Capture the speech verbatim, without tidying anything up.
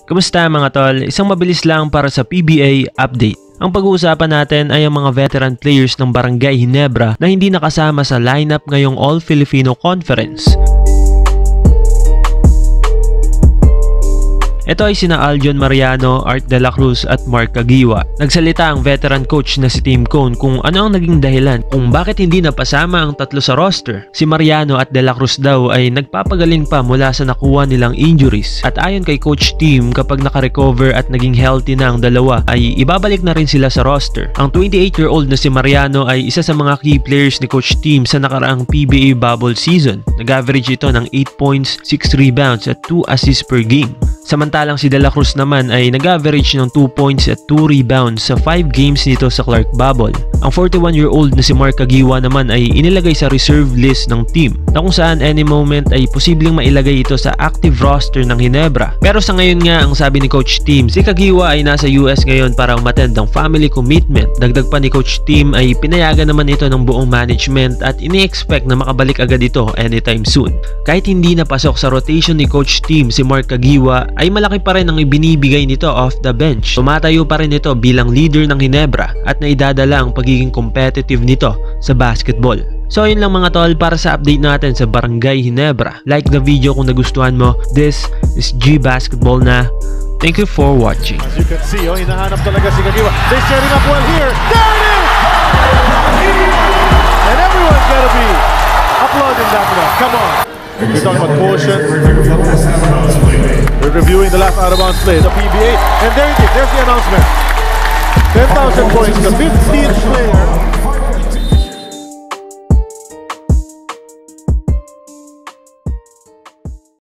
Kumusta mga tol? Isang mabilis lang para sa P B A update. Ang pag-uusapan natin ay ang mga veteran players ng Barangay Ginebra na hindi nakasama sa lineup ngayong All-Filipino Conference. Ito ay sina Aljon Mariano, Art De La Cruz at Mark Caguioa. Nagsalita ang veteran coach na si Tim Cone kung ano ang naging dahilan kung bakit hindi napasama ang tatlo sa roster. Si Mariano at De La Cruz daw ay nagpapagaling pa mula sa nakuha nilang injuries. At ayon kay Coach Tim, kapag nakarecover at naging healthy na ang dalawa ay ibabalik na rin sila sa roster. Ang twenty-eight-year-old na si Mariano ay isa sa mga key players ni Coach Tim sa nakaraang P B A bubble season. Nag-average ito ng eight points, six rebounds at two assists per game. Samantalang si De La Cruz naman ay nag-average ng two points at two rebounds sa five games nito sa Clark Bubble. Ang forty-one-year-old na si Mark Caguioa naman ay inilagay sa reserve list ng team na kung saan any moment ay posibleng mailagay ito sa active roster ng Ginebra. Pero sa ngayon nga, ang sabi ni Coach Tim, si Caguioa ay nasa U S ngayon para umattend ng family commitment. Dagdag pa ni Coach Tim ay pinayagan naman ito ng buong management at ini-expect na makabalik agad ito anytime soon. Kahit hindi napasok sa rotation ni Coach Tim si Mark Caguioa, ay malaki pa rin ang ibinibigay nito off the bench. Tumatayo pa rin ito bilang leader ng Ginebra at naidadala ang pagiging competitive nito sa basketball. So yun lang mga tol para sa update natin sa Barangay Ginebra. Like the video kung nagustuhan mo. This is G Basketball na. Thank you for watching. As you can see, oh, hinahanap talaga si Caguioa. They're setting up well here. There it is! And everyone's gotta be applauding that one. Come on. We're talking about caution. We're reviewing the last out-of-bounds play, the P B A, and there it is. There's the announcement. ten thousand points, the fifteenth player